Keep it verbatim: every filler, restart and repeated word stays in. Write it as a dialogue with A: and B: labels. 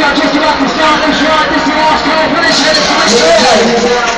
A: are just about to start the shot. This is the last call. Finish it.